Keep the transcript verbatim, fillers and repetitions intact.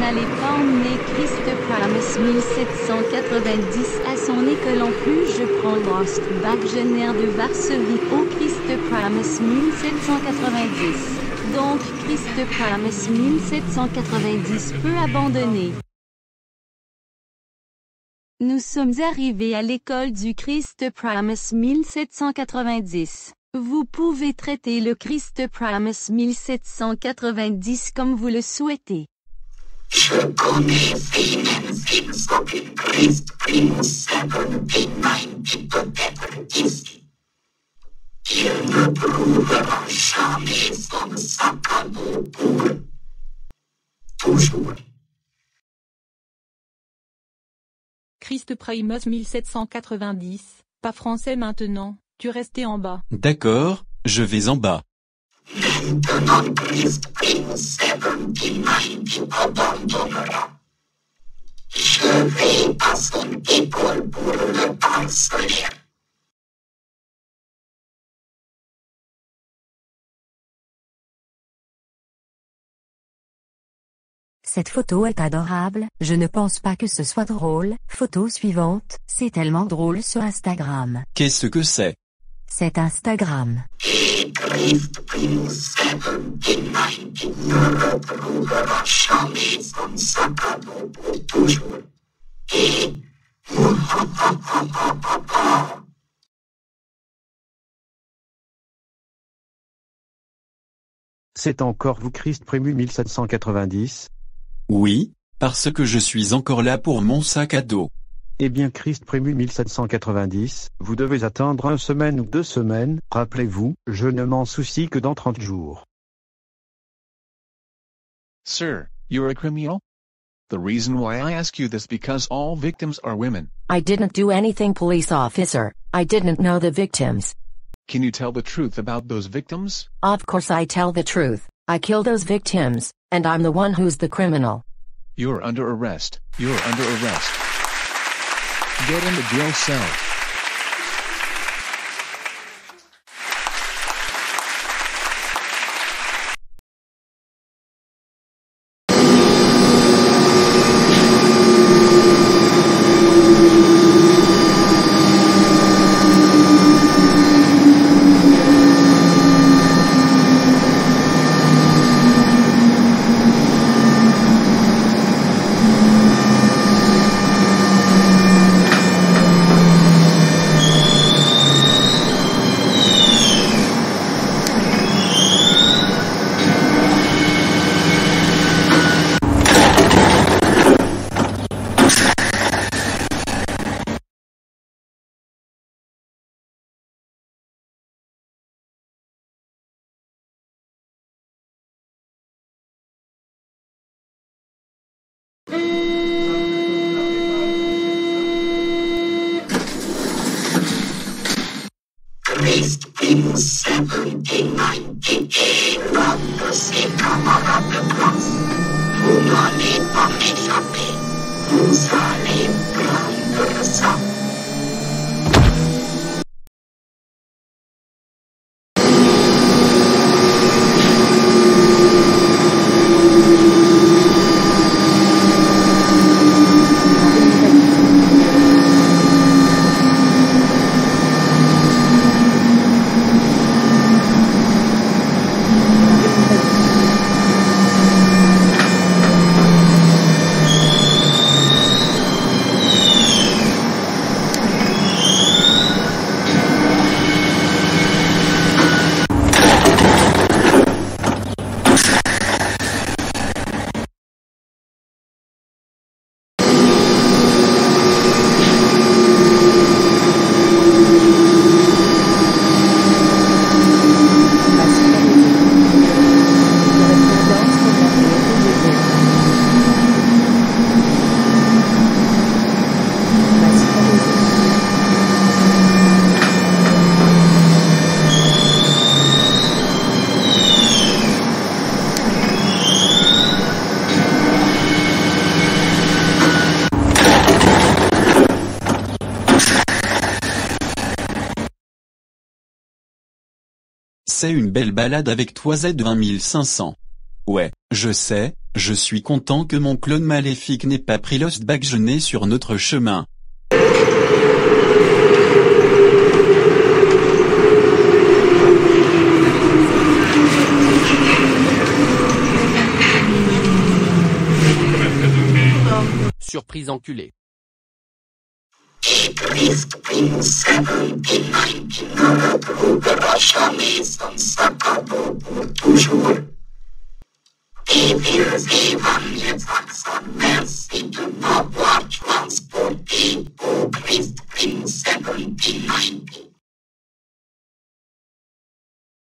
n'allez pas emmener Christ Primus mille sept cent quatre-vingt-dix à son école en plus je prends l'Ostbaggener de Varsovie au Christ Primus mille sept cent quatre-vingt-dix. Donc Christ Primus mille sept cent quatre-vingt-dix peut abandonner. Nous sommes arrivés à l'école du Christ Primus mille sept cent quatre-vingt-dix. Vous pouvez traiter le Christ Primus mille sept cent quatre-vingt-dix comme vous le souhaitez. Je connais Finanzim Socket Christ Primus soixante-dix-neuf peut-être ici. Il ne prouvera jamais son sac à dos pour toujours. Christ Primus mille sept cent quatre-vingt-dix, pas français maintenant, tu restais en bas. D'accord, je vais en bas. Maintenant Christ Primus soixante-dix-neuf abandonnera. Je vais à son école pour le harceler. Cette photo est adorable, je ne pense pas que ce soit drôle. Photo suivante, c'est tellement drôle sur Instagram. Qu'est-ce que c'est? C'est Instagram. Et Christ Primus soixante-dix-neuf ne retrouvera jamais son sac à dos pour toujours. Et... C'est encore vous Christ Primus mille sept cent quatre-vingt-dix? Oui, parce que je suis encore là pour mon sac à dos. Eh bien Christ Primus mille sept cent quatre-vingt-dix, vous devez attendre une semaine ou deux semaines, rappelez-vous, je ne m'en soucie que dans trente jours. Sir, you're a criminal? The reason why I ask you this because all victims are women. I didn't do anything, police officer. I didn't know the victims. Can you tell the truth about those victims? Of course I tell the truth. I kill those victims, and I'm the one who's the criminal. You're under arrest. You're under arrest. Get in the jail cell. Christ Primus soixante-dix-neuf et l'un de ses camarades de classe. Vous n'allez pas m'échapper. Vous allez prendre ça. C'est une belle balade avec toi Z vingt mille cinq cents. Ouais, je sais, Je suis content que mon clone maléfique n'ait pas pris Lost Baggenet sur notre chemin. Surprise enculé. Christ Primus seven dix-neuf jamais sans s'accabo pour toujours. Et wir geben jetzt langsam merci de m'avoir transporté au Christ Primus seven dix-neuf.